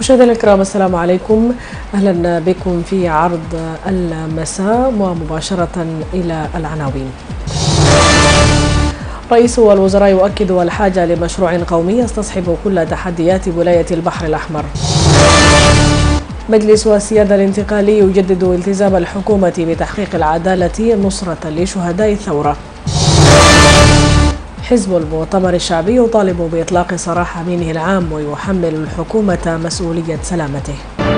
مشاهدينا الكرام، السلام عليكم. أهلا بكم في عرض المساء ومباشرة إلى العناوين. رئيس الوزراء يؤكد الحاجة لمشروع قومي يستصحب كل تحديات ولاية البحر الأحمر. مجلس السيادة الانتقالي يجدد التزام الحكومة بتحقيق العدالة نصرة لشهداء الثورة. حزب المؤتمر الشعبي يطالب بإطلاق سراح أمينه العام ويحمل الحكومة مسؤولية سلامته.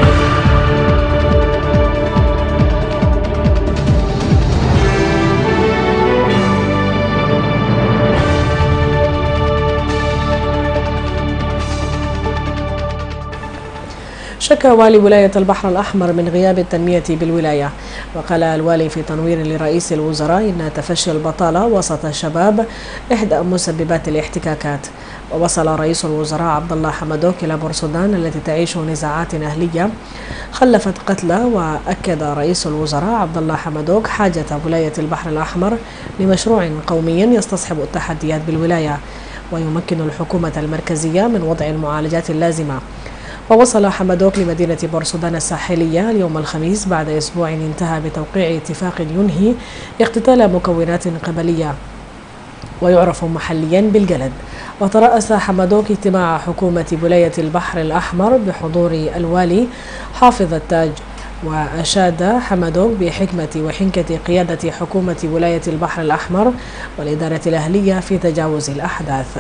شكى والي ولاية البحر الأحمر من غياب التنمية بالولاية، وقال الوالي في تنوير لرئيس الوزراء إن تفشي البطالة وسط الشباب إحدى مسببات الاحتكاكات. ووصل رئيس الوزراء عبد الله حمدوك إلى بورسودان التي تعيش نزاعات أهلية خلفت قتلى، وأكد رئيس الوزراء عبد الله حمدوك حاجة ولاية البحر الأحمر لمشروع قومي يستصحب التحديات بالولاية ويمكن الحكومة المركزية من وضع المعالجات اللازمة. ووصل حمدوك لمدينة بورسودان الساحلية اليوم الخميس بعد أسبوع انتهى بتوقيع اتفاق ينهي اقتتال مكونات قبلية ويعرف محليا بالجلد. وترأس حمدوك اجتماع حكومة ولاية البحر الأحمر بحضور الوالي حافظ التاج، وأشاد حمدوك بحكمة وحنكة قيادة حكومة ولاية البحر الأحمر والإدارة الأهلية في تجاوز الأحداث.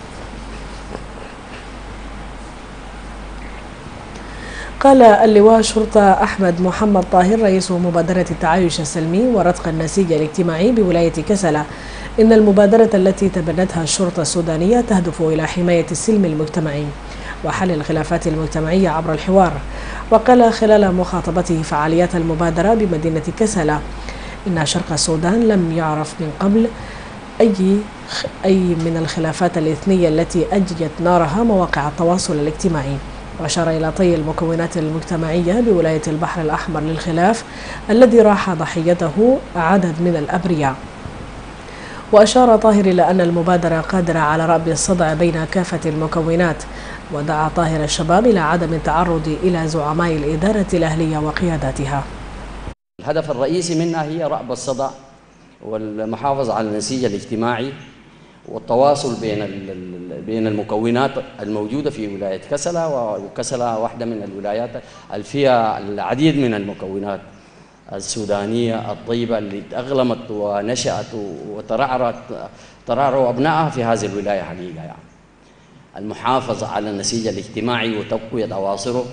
قال اللواء شرطة أحمد محمد طاهر رئيس مبادرة التعايش السلمي ورتق النسيج الاجتماعي بولاية كسلة إن المبادرة التي تبنتها الشرطة السودانية تهدف إلى حماية السلم المجتمعي وحل الخلافات المجتمعية عبر الحوار. وقال خلال مخاطبته فعاليات المبادرة بمدينة كسلة إن شرق السودان لم يعرف من قبل أي من الخلافات الإثنية التي أججت نارها مواقع التواصل الاجتماعي، وأشار إلى طي المكونات المجتمعية بولاية البحر الأحمر للخلاف الذي راح ضحيته عدد من الأبرياء. وأشار طاهر إلى أن المبادرة قادرة على رأب الصدع بين كافة المكونات، ودعا طاهر الشباب إلى عدم التعرض إلى زعماء الإدارة الأهلية وقياداتها. الهدف الرئيسي منها هي رأب الصدع والمحافظة على النسيج الاجتماعي والتواصل بين المكونات الموجودة في ولاية كسلة، وكسلة واحدة من الولايات اللي فيها العديد من المكونات السودانية الطيبة اللي تأغلمت ونشأت ترعرع أبنائها في هذه الولاية حقيقة. يعني المحافظة على النسيج الاجتماعي وتقوية أواصره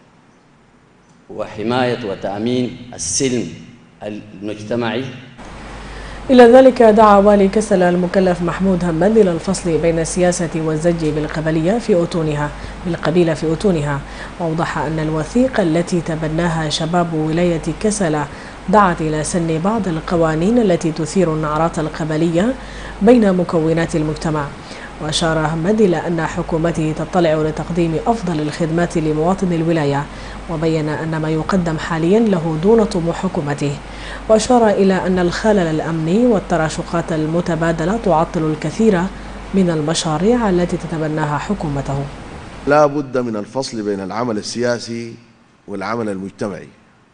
وحماية وتأمين السلم المجتمعي. إلى ذلك دعا والي كسلة المكلف محمود همد إلى الفصل بين السياسة والزج بالقبلية في أتونها، وأوضح أن الوثيقة التي تبناها شباب ولاية كسلة دعت إلى سن بعض القوانين التي تثير النعرات القبلية بين مكونات المجتمع. وأشار همد إلى أن حكومته تطلع لتقديم أفضل الخدمات لمواطن الولاية، وبين أن ما يقدم حاليا له دون طموح حكومته. وأشار إلى أن الخلل الأمني والتراشقات المتبادلة تعطل الكثير من المشاريع التي تتبناها حكومته. لا بد من الفصل بين العمل السياسي والعمل المجتمعي،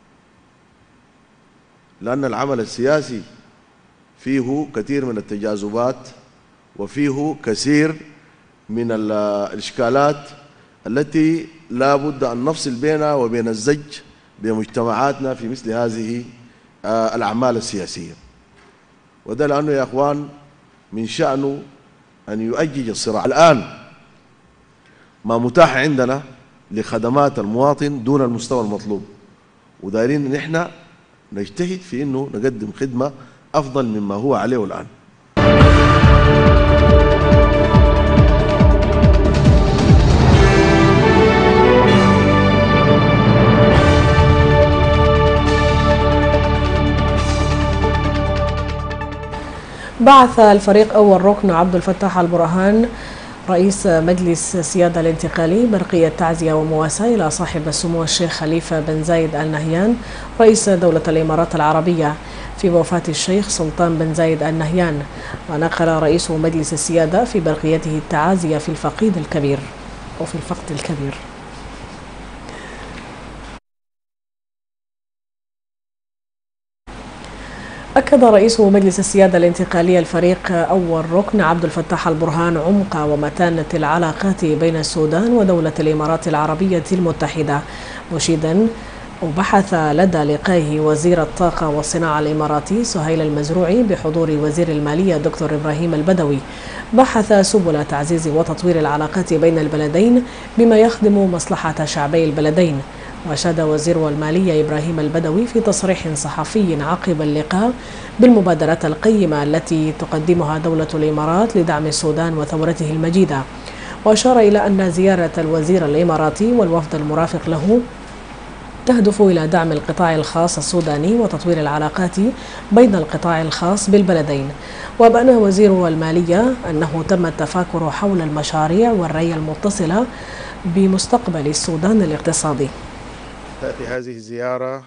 لأن العمل السياسي فيه كثير من التجاذبات وفيه كثير من الإشكالات التي لا بد أن نفصل بينها وبين الزج بمجتمعاتنا في مثل هذه الأعمال السياسية. وده لأنه يا أخوان من شأنه أن يؤجج الصراع. الآن ما متاح عندنا لخدمات المواطن دون المستوى المطلوب، ودايرين نحن نجتهد في أنه نقدم خدمة أفضل مما هو عليه الآن. بعث الفريق أول ركن عبد الفتاح البرهان رئيس مجلس السيادة الانتقالي برقية تعزية ومواساة إلى صاحب السمو الشيخ خليفة بن زايد آل نهيان رئيس دولة الإمارات العربية في وفاة الشيخ سلطان بن زايد آل نهيان. ونقل رئيس مجلس السيادة في برقيته التعازية في الفقد الكبير. أكد رئيس مجلس السيادة الانتقالية الفريق أول ركن عبد الفتاح البرهان عمق ومتانة العلاقات بين السودان ودولة الإمارات العربية المتحدة، مشيدا وبحث لدى لقائه وزير الطاقة والصناعة الإماراتي سهيل المزروعي بحضور وزير المالية دكتور إبراهيم البدوي، بحث سبل تعزيز وتطوير العلاقات بين البلدين بما يخدم مصلحة شعبي البلدين. وأشاد وزير المالية إبراهيم البدوي في تصريح صحفي عقب اللقاء بالمبادرات القيمة التي تقدمها دولة الإمارات لدعم السودان وثورته المجيدة، وأشار إلى أن زيارة الوزير الإماراتي والوفد المرافق له تهدف إلى دعم القطاع الخاص السوداني وتطوير العلاقات بين القطاع الخاص بالبلدين. وأبان وزير المالية أنه تم التفاكر حول المشاريع والرؤية المتصلة بمستقبل السودان الاقتصادي. تأتي هذه الزيارة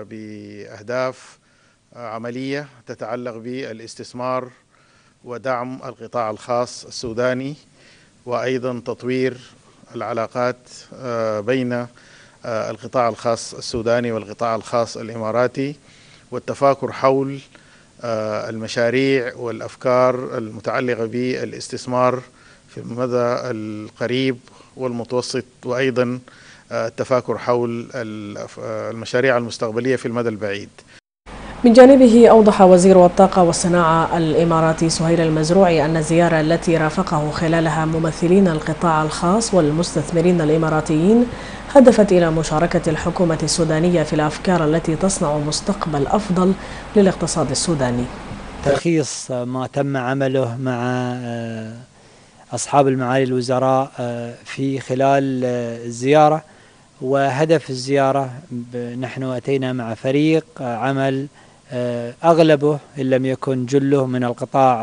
بأهداف عملية تتعلق بالاستثمار ودعم القطاع الخاص السوداني، وأيضا تطوير العلاقات بين القطاع الخاص السوداني والقطاع الخاص الإماراتي، والتفاكر حول المشاريع والأفكار المتعلقة بالاستثمار في المدى القريب والمتوسط، وأيضا التفاكر حول المشاريع المستقبلية في المدى البعيد. من جانبه أوضح وزير الطاقة والصناعة الإماراتي سهيل المزروعي أن الزيارة التي رافقه خلالها ممثلين القطاع الخاص والمستثمرين الإماراتيين هدفت إلى مشاركة الحكومة السودانية في الأفكار التي تصنع مستقبل أفضل للاقتصاد السوداني. تلخيص ما تم عمله مع أصحاب المعالي الوزراء في خلال الزيارة، وهدف الزيارة نحن أتينا مع فريق عمل أغلبه إن لم يكن جله من القطاع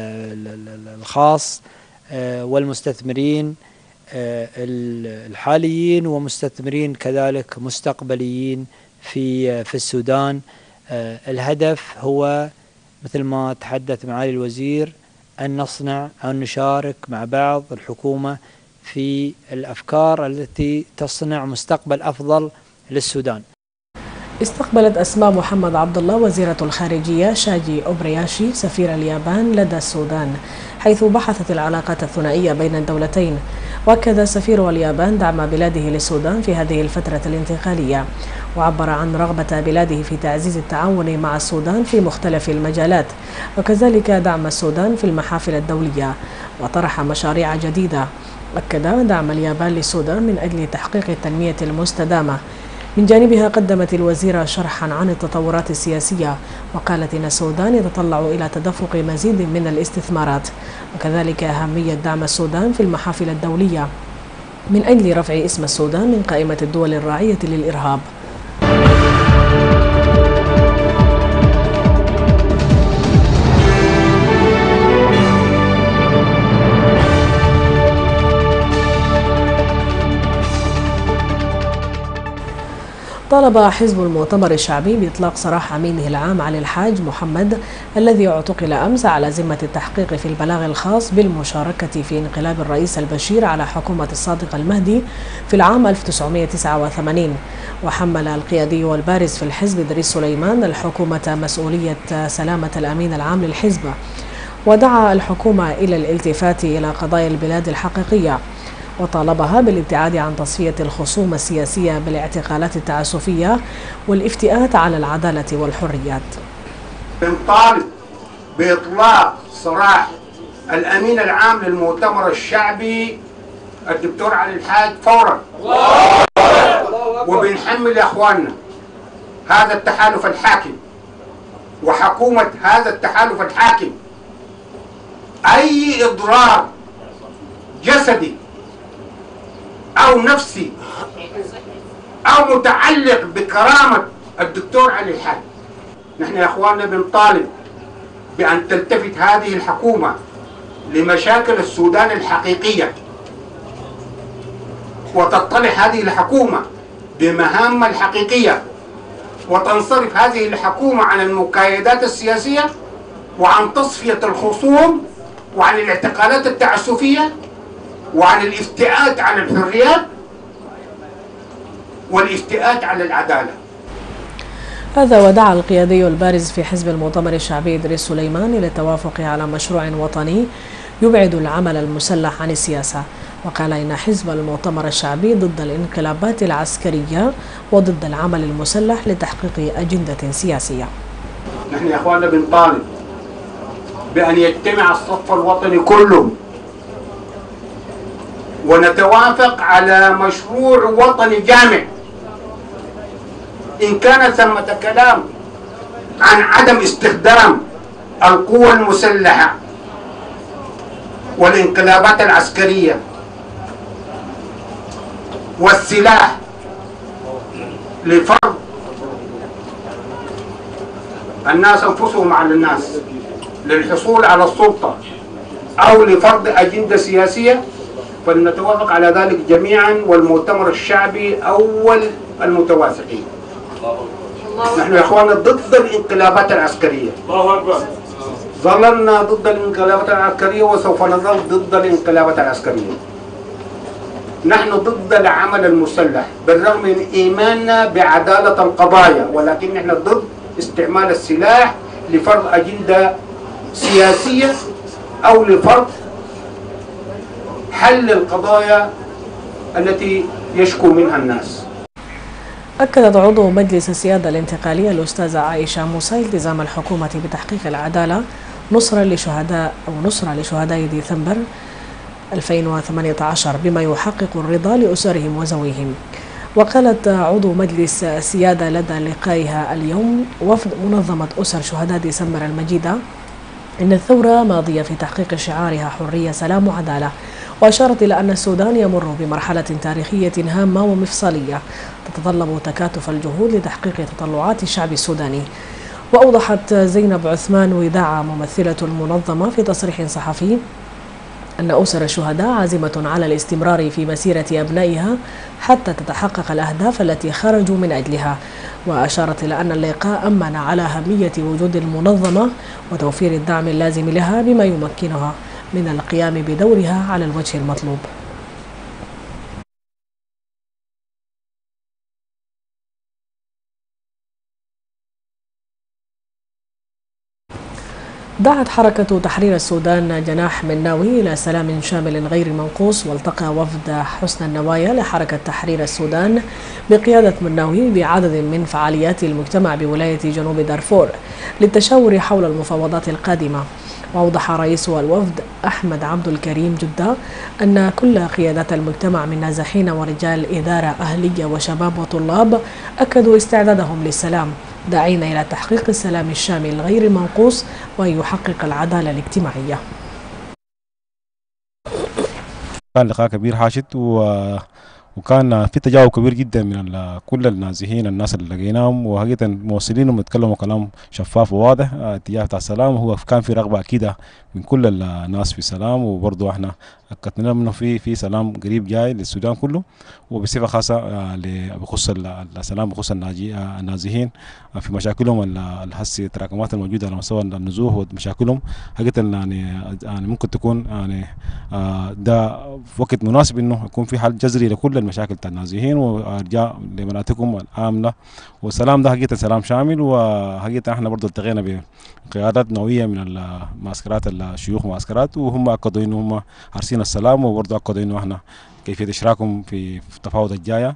الخاص والمستثمرين الحاليين ومستثمرين كذلك مستقبليين في السودان. الهدف هو مثل ما تحدث معالي الوزير أن نصنع أو نشارك مع بعض الحكومة في الأفكار التي تصنع مستقبل أفضل للسودان. استقبلت أسماء محمد عبد الله وزيرة الخارجية شاجي أوبرياشي سفير اليابان لدى السودان، حيث بحثت العلاقات الثنائية بين الدولتين. وأكد سفير اليابان دعم بلاده للسودان في هذه الفترة الانتقالية، وعبر عن رغبة بلاده في تعزيز التعاون مع السودان في مختلف المجالات، وكذلك دعم السودان في المحافل الدولية، وطرح مشاريع جديدة. أكد دعم اليابان للسودان من أجل تحقيق التنمية المستدامة. من جانبها قدمت الوزيرة شرحا عن التطورات السياسية، وقالت إن السودان يتطلع إلى تدفق مزيد من الاستثمارات، وكذلك أهمية دعم السودان في المحافل الدولية من أجل رفع اسم السودان من قائمة الدول الراعية للإرهاب. طالب حزب المؤتمر الشعبي بإطلاق سراح أمينه العام علي الحاج محمد الذي اعتقل أمس على ذمة التحقيق في البلاغ الخاص بالمشاركة في انقلاب الرئيس البشير على حكومة الصادق المهدي في العام 1989. وحمل القيادي والبارز في الحزب إدريس سليمان الحكومة مسؤولية سلامة الأمين العام للحزب، ودعا الحكومة إلى الالتفات إلى قضايا البلاد الحقيقية، وطالبها بالابتعاد عن تصفية الخصوم السياسية بالاعتقالات التعسفية والافتئات على العدالة والحريات. نطالب بإطلاق سراح الأمين العام للمؤتمر الشعبي الدكتور علي الحاج فورا، وبنحمل يا أخواننا هذا التحالف الحاكم وحكومة هذا التحالف الحاكم أي إضرار جسدي أو نفسي أو متعلق بكرامة الدكتور علي الحاج. نحن يا أخواننا بنطالب بأن تلتفت هذه الحكومة لمشاكل السودان الحقيقية، وتطلع هذه الحكومة بمهامها الحقيقية، وتنصرف هذه الحكومة عن المكايدات السياسية وعن تصفية الخصوم وعن الاعتقالات التعسفية وعن الافتئات على الحريات والافتئات على العدالة. هذا ودعا القيادي البارز في حزب المؤتمر الشعبي إدريس سليمان إلى التوافق على مشروع وطني يبعد العمل المسلح عن السياسة، وقال إن حزب المؤتمر الشعبي ضد الانقلابات العسكرية وضد العمل المسلح لتحقيق أجندة سياسية. نحن يا أخواننا بنطالب بأن يجتمع الصف الوطني كله ونتوافق على مشروع وطني جامع. إن كان ثمة كلام عن عدم استخدام القوى المسلحة والانقلابات العسكرية والسلاح لفرض الناس أنفسهم على الناس للحصول على السلطة أو لفرض أجندة سياسية، فلنتوافق على ذلك جميعا، والمؤتمر الشعبي أول المتوافقين. نحن يا اخواننا ضد الانقلابات العسكريه. الله اكبر. ظللنا ضد الانقلابات العسكريه وسوف نظل ضد الانقلابات العسكريه. نحن ضد العمل المسلح بالرغم من ايماننا بعداله القضايا، ولكن نحن ضد استعمال السلاح لفرض اجنده سياسيه او لفرض حل القضايا التي يشكو منها الناس. أكدت عضو مجلس السيادة الانتقالية الأستاذة عائشة موسى التزام الحكومة بتحقيق العدالة نصرا لشهداء ديسمبر 2018 بما يحقق الرضا لأسرهم وذويهم. وقالت عضو مجلس السيادة لدى لقائها اليوم وفد منظمة أسر شهداء ديسمبر المجيدة إن الثورة ماضية في تحقيق شعارها حرية سلام وعدالة، وأشارت إلى أن السودان يمر بمرحلة تاريخية هامة ومفصلية تتطلب تكاتف الجهود لتحقيق تطلعات الشعب السوداني. وأوضحت زينب عثمان وداع ممثلة المنظمة في تصريح صحفي أن أسر الشهداء عازمة على الاستمرار في مسيرة أبنائها حتى تتحقق الأهداف التي خرجوا من أجلها. وأشارت إلى أن اللقاء أمن على أهمية وجود المنظمة وتوفير الدعم اللازم لها بما يمكنها من القيام بدورها على الوجه المطلوب. دعت حركة تحرير السودان جناح مناوي إلى سلام شامل غير منقوص، والتقى وفد حسن النوايا لحركة تحرير السودان بقيادة مناوي بعدد من فعاليات المجتمع بولاية جنوب دارفور للتشاور حول المفاوضات القادمة. وأوضح رئيس الوفد أحمد عبد الكريم جدة أن كل قيادات المجتمع من نازحين ورجال إدارة أهلية وشباب وطلاب أكدوا استعدادهم للسلام، داعين إلى تحقيق السلام الشامل غير المنقوص ويحقق العدالة الاجتماعية. كان لقاء كبير حاشد وكان في تجاوب كبير جدا من كل النازحين الناس اللي لقيناهم، وحقيقة موصلينهم يتكلموا كلام شفاف وواضح اتجاه بتاع السلام. وهو كان في رغبة أكيدة من كل الناس في السلام، وبرضه احنا أكدنا لهم انه في سلام قريب جاي للسودان كله، وبصفة خاصة بخصوص السلام بخصوص النازحين في مشاكلهم الهسي التراكمات الموجودة على مستوى النزوح ومشاكلهم. حقيقة يعني ممكن تكون يعني ده وقت مناسب انه يكون في حل جذري لكل المشاكل بتاع النازحين وارجاع لمناطقهم الآمنة، والسلام ده حقيقة سلام شامل. وحقيقة احنا برضه التقينا بقيادات نوعية من المعسكرات الشيوخ معسكرات، وهم أكدوا انه هم حارسين السلام، وبرضه أكدوا انه احنا كيفية اشراكهم في التفاوض الجاية.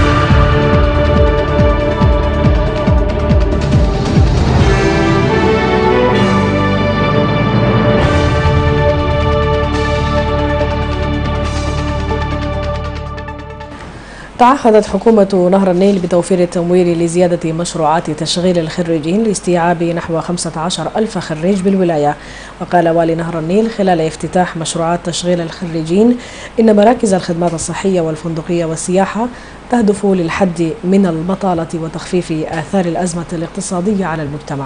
تعهدت حكومة نهر النيل بتوفير التمويل لزيادة مشروعات تشغيل الخريجين لاستيعاب نحو 15,000 خريج بالولاية. وقال والي نهر النيل خلال افتتاح مشروعات تشغيل الخريجين إن مراكز الخدمات الصحية والفندقية والسياحة تهدف للحد من البطالة وتخفيف آثار الأزمة الاقتصادية على المجتمع.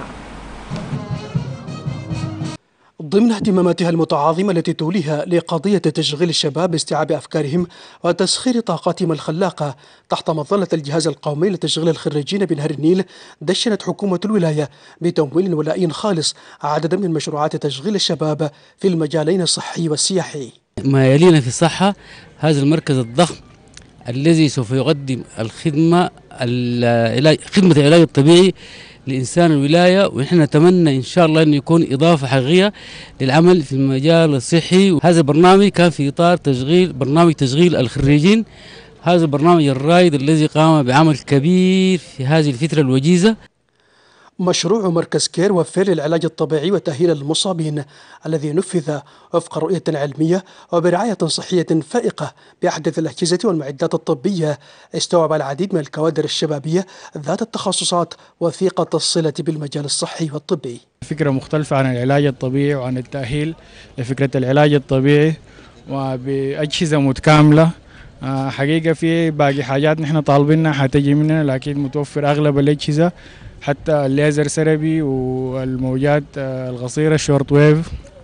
ضمن اهتماماتها المتعاظمة التي توليها لقضية تشغيل الشباب باستيعاب أفكارهم وتسخير طاقاتهم الخلاقة تحت مظلة الجهاز القومي لتشغيل الخريجين بنهر النيل، دشنت حكومة الولاية بتمويل ولائي خالص عددا من مشروعات تشغيل الشباب في المجالين الصحي والسياحي. ما يلينا في الصحة هذا المركز الضخم الذي سوف يقدم خدمة العلاج الطبيعي لإنسان الولاية، ونحن نتمنى إن شاء الله أن يكون إضافة حقيقية للعمل في المجال الصحي. هذا البرنامج كان في إطار برنامج تشغيل الخريجين، هذا البرنامج الرائد الذي قام بعمل كبير في هذه الفترة الوجيزة. مشروع مركز كير وفر للعلاج الطبيعي وتأهيل المصابين الذي نفذ وفق رؤية علمية وبرعاية صحية فائقة بأحدث الأجهزة والمعدات الطبية، استوعب العديد من الكوادر الشبابية ذات التخصصات وثيقة الصلة بالمجال الصحي والطبي. فكرة مختلفة عن العلاج الطبيعي وعن التأهيل لفكرة العلاج الطبيعي وبأجهزة متكاملة. حقيقة في باقي حاجات نحن طالبينها حتجي مننا، لكن متوفر أغلب الأجهزة، حتى الليزر سيرابي والموجات القصيرة الشورت ويف،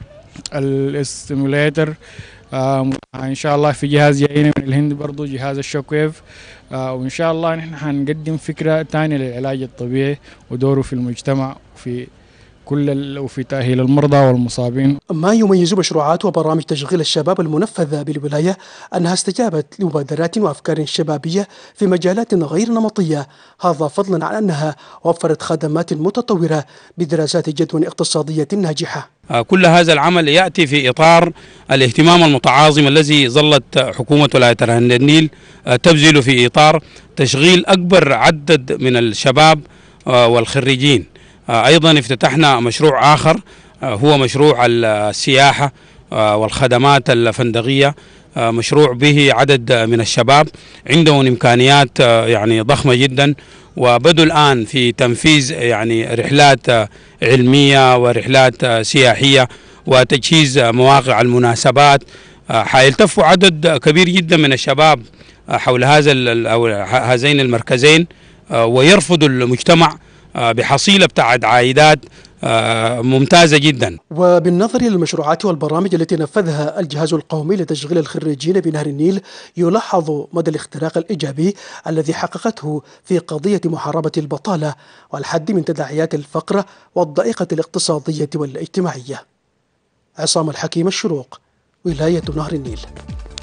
الاستيموليتر، ان شاء الله في جهاز جاينا من الهند برضو جهاز الشوك ويف، وان شاء الله نحن حنقدم فكرة تانية للعلاج الطبيعي ودوره في المجتمع وفي تأهيل المرضى والمصابين. ما يميز مشروعات وبرامج تشغيل الشباب المنفذة بالولاية أنها استجابت لمبادرات وأفكار شبابية في مجالات غير نمطية، هذا فضلا عن أنها وفرت خدمات متطورة بدراسات جدوى اقتصادية ناجحة. كل هذا العمل يأتي في إطار الاهتمام المتعاظم الذي ظلت حكومة ولاية النيل تبذل في إطار تشغيل أكبر عدد من الشباب والخريجين. أيضا افتتحنا مشروع آخر هو مشروع السياحة والخدمات الفندقية، مشروع به عدد من الشباب عندهم إمكانيات يعني ضخمة جدا، وبدأوا الآن في تنفيذ يعني رحلات علمية ورحلات سياحية وتجهيز مواقع المناسبات. حيلتف عدد كبير جدا من الشباب حول هذين المركزين ويرفضوا المجتمع بحصيلة بتاعت عائدات ممتازة جدا. وبالنظر للمشروعات والبرامج التي نفذها الجهاز القومي لتشغيل الخريجين بنهر النيل، يلاحظ مدى الاختراق الإيجابي الذي حققته في قضية محاربة البطالة والحد من تداعيات الفقر والضائقة الاقتصادية والاجتماعية. عصام الحكيم، الشروق، ولاية نهر النيل.